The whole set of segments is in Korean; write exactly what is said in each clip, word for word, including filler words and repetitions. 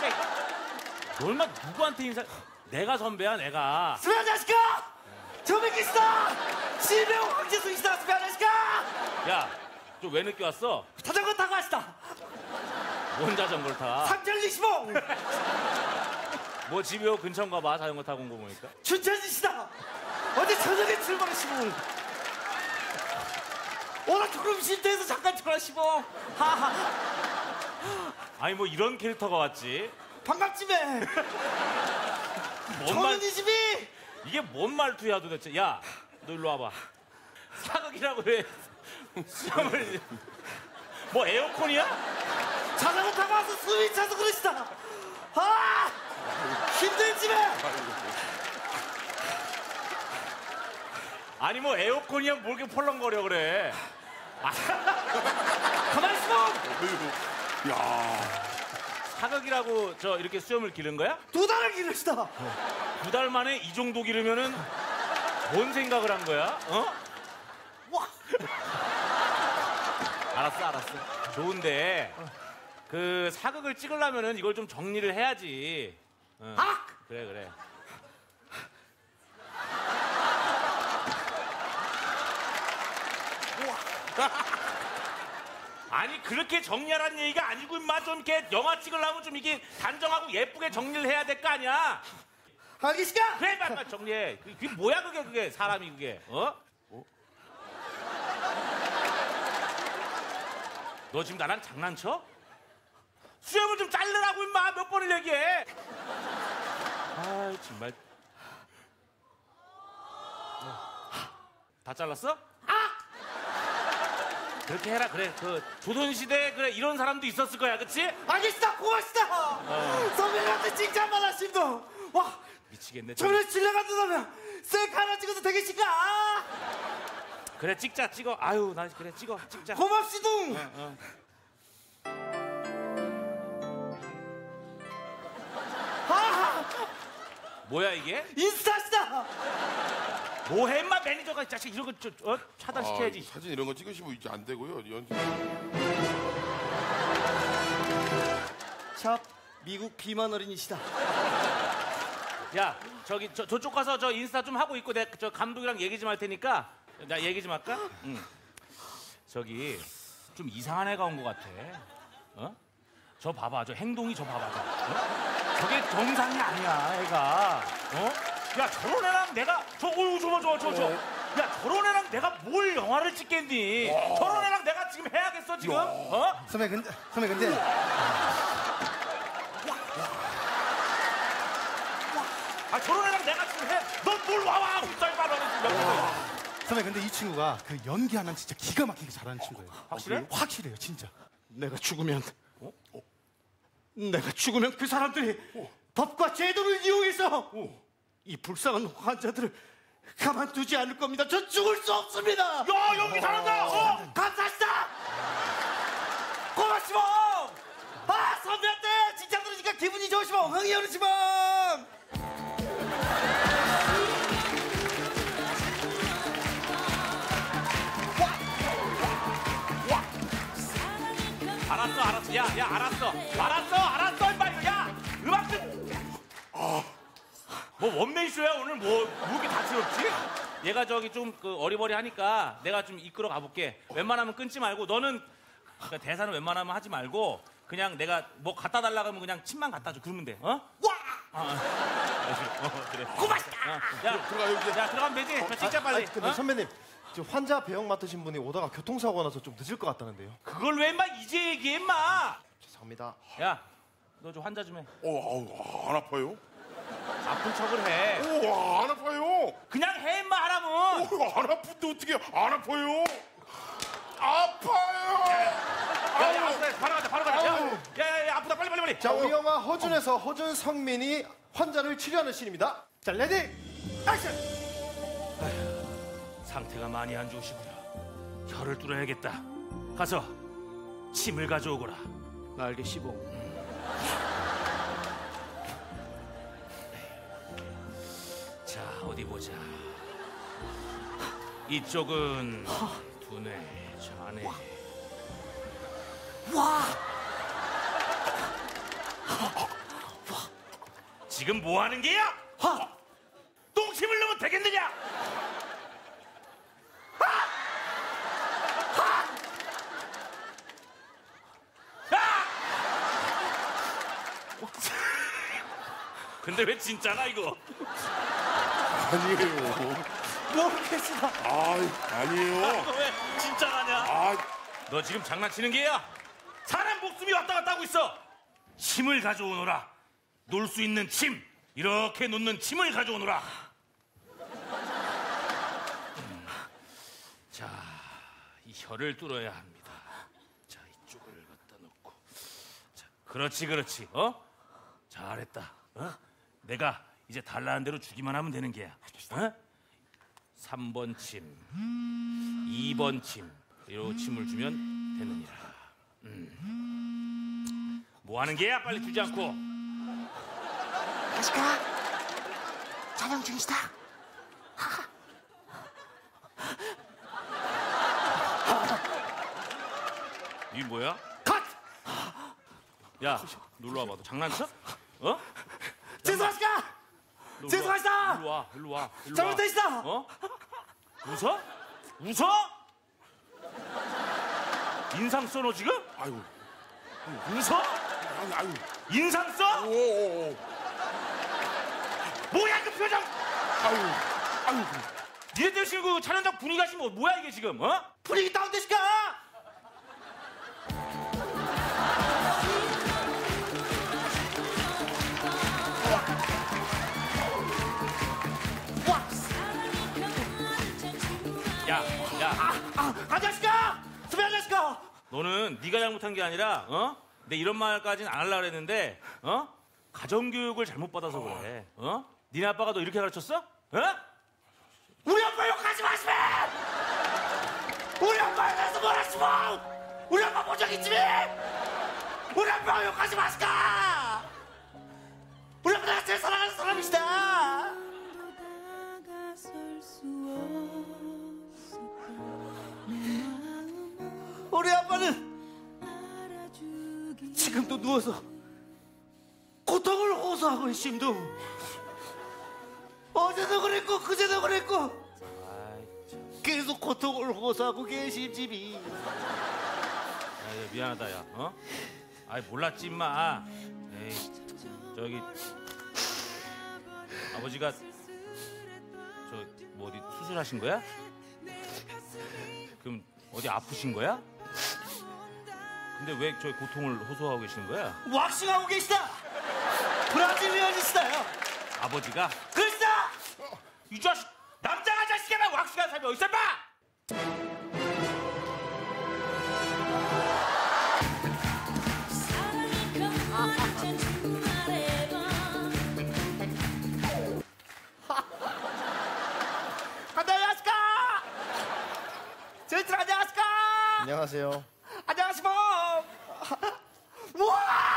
너 얼마 누구한테 인사? 내가 선배야, 내가. 스페아 자식아! 저 뵙겠다! 시베오 황제수이시다, 스페아 자식아! 야, 너 왜 늦게 왔어? 자전거 타고 왔다. 뭔 자전거를 타? 삼천이십오! 뭐 집요 근처인가 봐, 자전거 타고 온 거 보니까. 춘천이시다. 어제 저녁에 출발하시고 오늘 조금 쉼터에서 잠깐 출발하시고 하하. 아니 뭐 이런 캐릭터가 왔지? 반갑지매. 천은이십이. 이게 뭔 말투야 도대체? 야, 너 일로 와봐. 사극이라고 왜 수염을? 뭐 에어컨이야? 자전거 타고 와서 숨이 차서 그러시다. 아! 힘들지매. 아니 뭐 에어컨이야 뭘 이렇게 펄렁거려 그래. 아. 가만히 있어. 야. 사극이라고 저 이렇게 수염을 기른 거야? 두 달을 기르시다. 두 달 만에 이 정도 기르면은 뭔 생각을 한 거야? 어? 와. 알았어, 알았어. 좋은데 그 사극을 찍으려면은 이걸 좀 정리를 해야지. 응. 아! 그래, 그래. 아니 그렇게 정리하라는 얘기가 아니고 임마. 좀 이렇게 영화 찍으려면 좀 이게 단정하고 예쁘게 정리를 해야 될 거 아니야. 알겠습니까? 그래, 빨리 정리해. 그게 뭐야 그게 그게 사람이 그게 어? 어? 너 지금 나랑 장난쳐? 수염을 좀 자르라고 임마. 몇 번을 얘기해. 아 정말. 다 잘랐어? 아! 그렇게 해라. 그래 그 조선시대 그래 이런 사람도 있었을 거야. 그치? 알겠습니다. 고맙습니다. 어. 선배님한테 칭찬만 하십니다. 와 미치겠네. 저를 신뢰가 든다면 셀카 하나 찍어도 되겠습니까? 그래 찍자 찍어. 아유 나 그래 찍어 찍자. 고맙시둥. 어, 어. 아! 뭐야 이게? 인스타시다. 뭐해 임마. 매니저가 자식 이런 거 저, 어? 차단시켜야지. 아, 사진 이런 거 찍으시면 이제 안 되고요. 연... 샵 미국 비만 어린이시다. 야 저기 저, 저쪽 가서 저 인스타 좀 하고 있고 내가 저 감독이랑 얘기 좀 할 테니까 나 얘기 좀 할까? 응. 저기 좀 이상한 애가 온 것 같아. 어? 저 봐봐. 저 행동이 저 봐봐. 저. 어? 저게 정상이 아니야 애가. 어? 야 저런 애랑 내가 저 어유 저거 저거 저 저. 야 저런 애랑 내가 뭘 영화를 찍겠니? 와. 저런 애랑 내가 지금 해야겠어 지금? 야. 어? 선배 근데 선배 근데 아 저런 애랑 내가 지금 해. 넌 뭘 와와 웃잘 말하는 지금. 선배 근데 이 친구가 그 연기 하나는 진짜 기가 막히게 잘하는 친구예요. 확실해? 확실해요 진짜. 내가 죽으면 어? 어? 내가 죽으면 그 사람들이 어. 법과 제도를 이용해서 어. 이 불쌍한 환자들을 가만두지 않을 겁니다. 저 죽을 수 없습니다. 야 연기 잘한다. 어? 감사합니다. 고맙시모. 아 선배한테 칭찬 들으니까 기분이 좋으시모. 흥이 오르시모. 알았어 알았어 야 야 알았어 알았어 알았어 임마. 야 음악 좀. 아, 뭐 원맨쇼야 오늘. 뭐, 뭐 이렇게 다채롭지? 얘가 저기 좀 그 어리버리하니까 내가 좀 이끌어 가볼게. 웬만하면 끊지 말고 너는 그러니까 대사는 웬만하면 하지 말고 그냥 내가 뭐 갖다 달라고 하면 그냥 침만 갖다 줘. 그러면 돼. 어? 와! 어, 어, 그래. 고맙다. 어, 야 들어가요 이제. 야 들어가면 되지. 자, 찍자 빨리. 아니, 근데 어? 선배님 저 환자 배영 맡으신 분이 오다가 교통사고가 나서 좀 늦을 것 같다는데요. 그걸 왜 임마 이제 얘기해 임마. 죄송합니다. 야 너 좀 환자 좀 해. 어, 아우, 안 아파요? 아픈 척을 해. 오, 안 아파요. 그냥 해 임마 하라면. 오, 안 아픈데 어떻게 안 아파요? 아파요. 야, 야, 아프다. 바로 가자, 바로 가자. 야, 야, 야, 아프다. 빨리, 빨리, 빨리. 자, 우리 영화 허준에서 허준 성민이 환자를 치료하는 씬입니다. 자, 레디, 액션! 상태가 많이 안 좋으시구나. 혀를 뚫어야겠다. 가서 침을 가져오거라. 알겠시고. 자, 어디 보자. 이쪽은 두뇌, 좌뇌. 와! 지금 뭐 하는 게야? 하! 똥침을 넣으면 되겠느냐? 근데 왜 진짜나 이거? 아니에요. 모르겠습니다. 아, 아니에요. 이거 왜 진짜라냐? 아, 너 지금 장난치는 게야? 사람 목숨이 왔다 갔다 하고 있어. 침을 가져오너라. 놀 수 있는 침. 이렇게 놓는 침을 가져오너라. 음. 자, 이 혀를 뚫어야 합니다. 자, 이쪽을 갖다 놓고. 자, 그렇지, 그렇지. 어? 잘했다. 어? 내가 이제 달라는 대로 주기만 하면 되는 게야. 어? 삼 번 침, 이 번 침, 이런 침을 주면 되느니라. 음. 뭐 하는 게야? 빨리 주지 않고. 아시까? 촬영 중이시다. 이게 뭐야? 컷! 야, 놀러 와봐. 너 장난쳐? 어? 죄송하시까? 놀러 와. 죄송하시다! 일로 와, 일로 와. 일로 와. 잘못했다! 어? 웃어? 웃어? 인상 써 너 지금? 아이고. 웃어? 아니, 아이고. 인상 써? 오, 오, 오. 뭐야 그 표정? 아이고. 아이고. 니네들 지금 그 촬영장 분위기가 지금 뭐- 뭐야 이게 지금? 어? 분위기 다운되시까? 야, 야, 아, 아저씨가! 수배 아저씨가! 너는 네가 잘못한 게 아니라, 어? 내 이런 말까지는 안 하려고 했는데, 어? 가정교육을 잘못 받아서 그래. 어? 니네 아빠가 너 이렇게 가르쳤어? 어? 우리 아빠 욕하지 마시면! 우리 아빠에 대해서 뭐라시면! 우리 아빠 본 적 있지? 우리 아빠 욕하지 마시까! 우리 아빠 내가 제일 사랑하는 사람이시다! 우리 아빠는 지금도 누워서 고통을 호소하고 있심도 어제도 그랬고 그제도 그랬고 아이, 참. 계속 고통을 호소하고 계신 집이 야, 야, 미안하다, 야. 어? 아이, 몰랐지, 임마. 에이, 저기, 아버지가, 저, 뭐 어디 수술하신 거야? 그럼 어디 아프신 거야? 근데 왜 저희 고통을 호소하고 계시는 거야? 왁싱하고 계시다. 브라질리언이시다요. 아버지가? 그러시다. 이 자식, 남자가 자식이랑 왁싱한 사람이 어딨어, 임마! 안녕하십니까. 저희들 안녕하십니까. 안녕하세요. 안녕하십니까. 우와.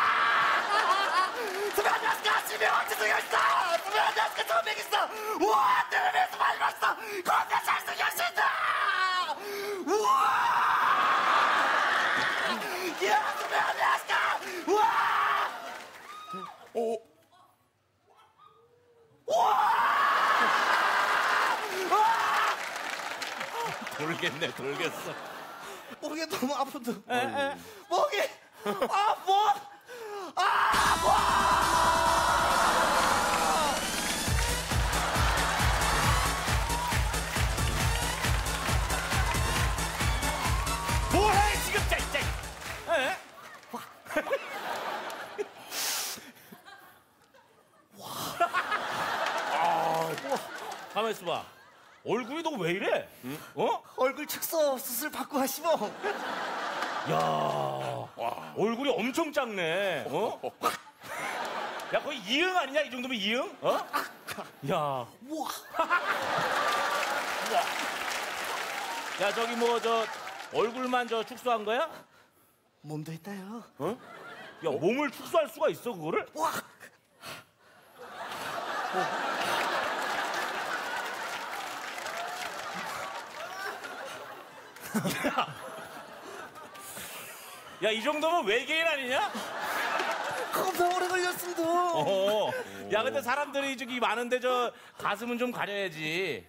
선배 안녕하십니까. 집에 왕자 생겼다. 선배 안녕하십니까. 처음 뵙겠어. 우와. 텔레비에서 많이 봤어. 겁나 잘생겼습니다. 우와. 야 선배 안녕하십니까. 우와. 오. 돌겠네, 돌겠어. 목이 너무 아픈데. 목이 아 목. 아 목. 뭐해, 지금, 짜, 짜. 에? 가만 있어봐. 얼굴이 너 왜 이래? 어? 얼굴 축소 수술 받고 하시모. 야, 얼굴이 엄청 작네. 어? 야, 거의 이응 아니냐? 이 정도면 이응? 어? 야, 우와. 야, 저기 뭐 저 얼굴만 저 축소한 거야? 몸도 있다요. 야, 몸을 축소할 수가 있어 그거를? 우와. 야, 이 정도면 외계인 아니냐? 겁나 오래 걸렸습니다. 어. 야, 근데 사람들이 저기 많은데 저 가슴은 좀 가려야지.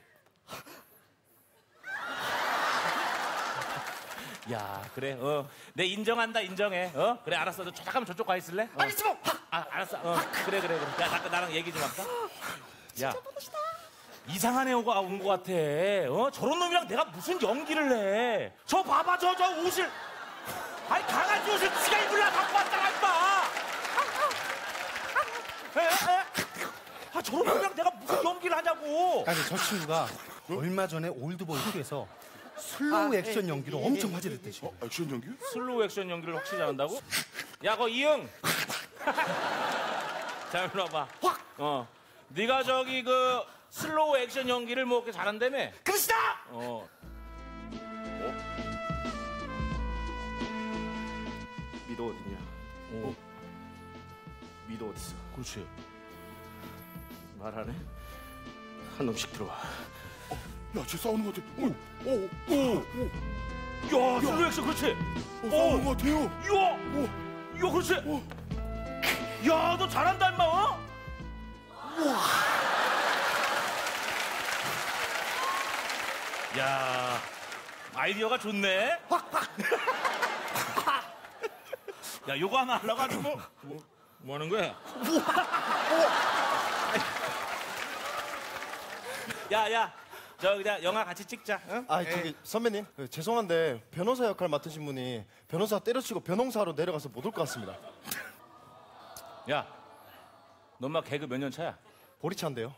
야, 그래. 어, 내 인정한다, 인정해. 어, 그래, 알았어. 너 잠깐만 저쪽 가 있을래? 어. 아니 지금 아, 알았어. 어, 그래, 그래, 그래. 야, 잠깐 나랑 얘기 좀 할까? 야, 이상한 애가 온 것 같아. 어, 저런 놈이랑 내가 무슨 연기를 해? 저 봐봐, 저 저 옷을. 아니 강아지 옷을 지가 입으려 갖고 왔잖아, 임마. 에, 에? 아, 저런 놈이랑 내가 무슨 연기를 하냐고. 아니 저 친구가 얼마 전에 올드보이 투에서 슬로우 액션 연기로 엄청 화제됐대지. 어, 액션 연기? 슬로우 액션 연기를 확실히 잘한다고? 야, 거 이응. 자, 일로 와봐. 확. 어, 네가 저기 그 슬로우 액션 연기를 뭐 그렇게 잘한다며? 그러시다. 어. 미도 어딨냐? 어. 미도 어딨어? 그렇지. 말 안 해? 한 놈씩 들어와. 야, 쟤 싸우는 것 같아. 오, 오, 오, 야, 슬로우 액션 그렇지. 오, 싸우는 것 같아요. 야, 야, 그렇지. 야, 너 잘한다, 임마. 어? 야, 아이디어가 좋네. 야, 요거 하나 하려고 하지 뭐. 뭐, 뭐 하는 거야? 야, 야, 저 그냥 영화 같이 찍자. 응? 아 저기 선배님 그, 죄송한데 변호사 역할 맡으신 분이 변호사 때려치고 변호사로 내려가서 못 올 것 같습니다. 야, 너 엄마 개그 몇 년 차야? 보리차인데요.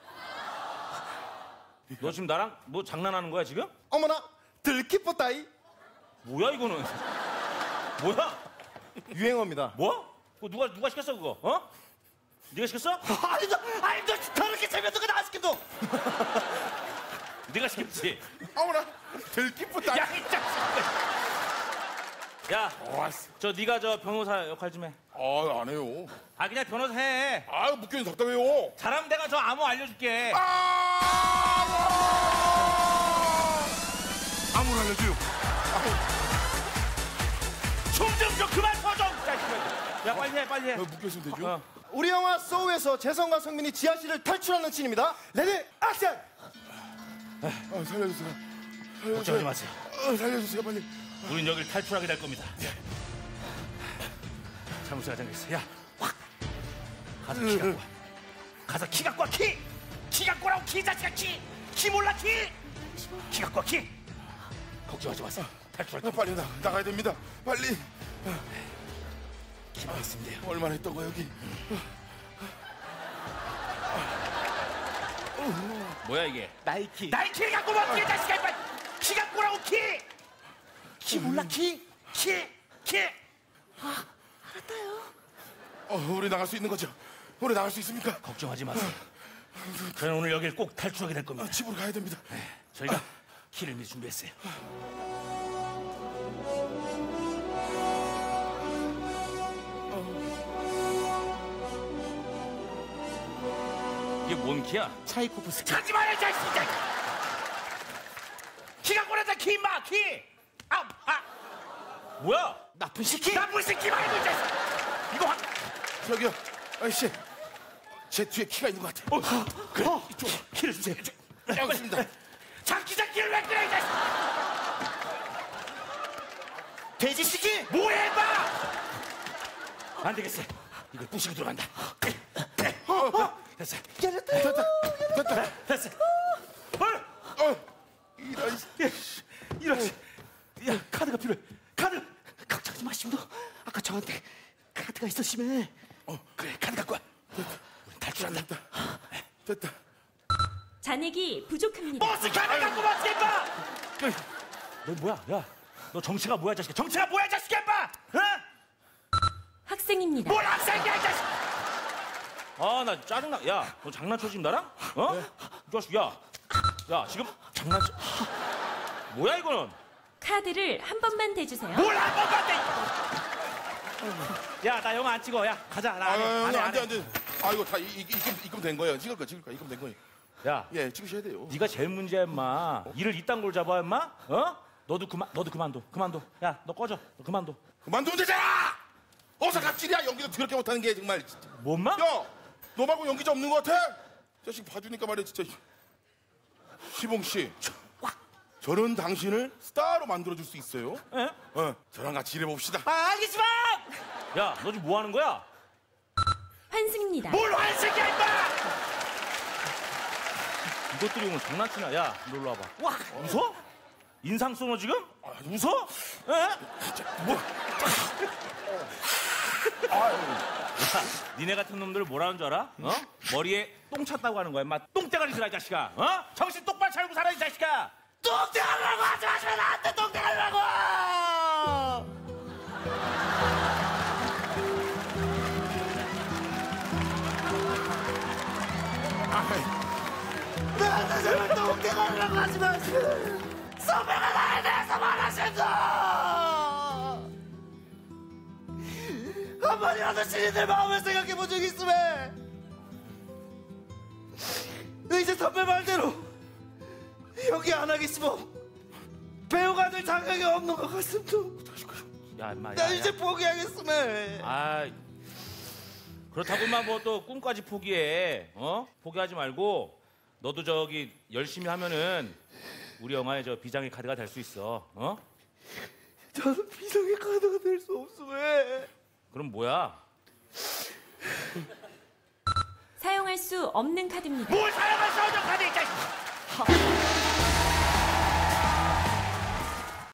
너 지금 나랑 뭐 장난하는 거야 지금? 어머나 들키포 따이 뭐야 이거는? 뭐야? 유행어입니다. 뭐? 그거 누가 누가 시켰어 그거? 어? 네가 시켰어? 아니 너 아니 너 저렇게 재밌는 거 나 시켜도. 네가 시켰지? 어머나, 들기쁘다. 야, 이 자식! 야, 저 네가 저 변호사 역할 좀 해. 아, 안 해요. 아, 그냥 변호사 해. 아, 묶여있는 답답해요. 잘하면 내가 저 암호 알려줄게. 아! 아무나 알려줘요. 춤 좀 좀 그만 춰 좀. 야, 빨리 해, 빨리 해. 아, 묶여있으면 되죠? 어. 우리 영화 소우에서 재성과 성민이 지하실을 탈출하는 씬입니다. 레디 액션. 아, 살려주세요. 걱정하지 마세요. 아, 살려주세요, 빨리. 우린 여길 탈출하게 될 겁니다. 사무소에 잠겨있어. 야, 확! 가서 키 갖고 와. 가서 키 갖고 와, 키! 키 갖고 오라고, 키, 자식아, 키! 키 몰라, 키! 키 갖고 와, 키! 걱정하지 마세요. 탈출할 아, 겁니다. 빨리 나, 나가야 됩니다. 빨리. 키만 있으면 돼요. 얼마나 했던 거야, 여기. 뭐야, 이게? 나이키. 나이키 갖고 와, 키, 자식아, 이빨! 키 갖고 오라고, 키! 키 몰라, 키! 키! 키! 어, 우리 나갈 수 있는 거죠? 우리 나갈 수 있습니까? 걱정하지 마세요. 저는 오늘 여길 꼭 탈출하게 될 겁니다. 아, 집으로 가야 됩니다. 저희가 키를 미리 준비했어요. 이게 뭔 키야? 차이코프스키. 하지 마요, 자식아! 키 갖고 오라자, 키 임마, 키! 아, 아! 뭐야? 나쁜 시키. 나쁜 새끼 말고, 이 자식! 이거 확! 저기요, 아저씨. 제 뒤에 키가 있는 것 같아요. 어, 그래, 이쪽 키를 주세요. 여기 있습니다. 장기 장기를 왜 그래, 이 자식! 돼지 시키. 뭐해, 임마! 안 되겠어. 이걸 부시고 들어간다. 됐어. 잘했다. 됐다, 됐다. 됐어. 헐! 어, 이런. 이런. 야, 카드가 필요해. 카드! 걱정하지 마시오. 아까 저한테 카드가 있었으면. 어, 그래, 카드 갖고 와. 우린 탈출한다. 됐다. 잔액이 부족합니다. 버스 카드 갖고 와, 임마! 너 뭐야? 야, 너 정체가 뭐야, 자식아? 정체가 뭐야, 자식아, 임마! 어? 학생입니다. 뭘 학생이야, 이 자식! 아, 나 짜증나. 야, 너 장난쳐 지금 나랑? 어? 이 자식, 야. 야, 지금 장난쳐. 뭐야, 이거는? 카드를 한 번만 대주세요. 뭘 한 번만 대! 야, 나 영화 안 찍어. 야, 가자. 나 아, 안 해. 안 해, 안 안 돼, 해. 안 돼. 아, 이거 다 이, 이, 입금, 입금 된 거예요. 찍을 거야, 찍을 거야. 입금 된 거예요. 야, 예, 찍으셔야 돼요. 네가 제일 문제야, 임마. 일을 이딴 걸 잡아, 임마? 어? 너도 그만, 너도 그만둬. 그만둬. 야, 너 꺼져. 너 그만둬. 그만두면 되잖아! 어서 갑질이야. 연기도 더럽게 못하는 게 정말. 뭐, 임마? 야, 너 너 말고 연기자 없는 것 같아? 자식 봐주니까 말이야 진짜. 시봉 씨, 저는 당신을 스타로 만들어줄 수 있어요. 에? 어, 저랑 같이 일해봅시다. 아, 알겠지만! 야, 너 지금 뭐 하는 거야? 환승입니다. 뭘 환승이야, 임마! 이것들이 오늘 장난치나? 야, 놀러 와봐. 와, 웃어? 인상 쏘너 지금? 웃어? 에? 뭐? 야, 니네 같은 놈들 뭐라는 줄 알아? 어? 머리에 똥 찼다고 하는 거야, 임마. 똥대가리 들어, 이 자식아. 어? 정신 똑바로 차리고 살아, 이 자식아. 똥대가리라고 하지 마시면 안 돼, 똥대가리라고! 나한테 제발 똥대가리라고 하지 마시면 선배가 나에 대해서 말하신다! 한 번이라도 신인들 마음을 생각해 본 적 있으면 이제 선배 말대로 여기 안 하겠으면 배우가 될 자격이 없는 것 같습니다. 야, 임마, 야, 나 이제 야. 포기하겠으면. 아, 그렇다고만 뭐 또 꿈까지 포기해. 어? 포기하지 말고 너도 저기 열심히 하면은 우리 영화의 저 비장의 카드가 될 수 있어. 어? 저는 비상의 카드가 될 수 없으면. 그럼 뭐야? 사용할 수 없는 카드입니다. 뭘 사용할 수 없는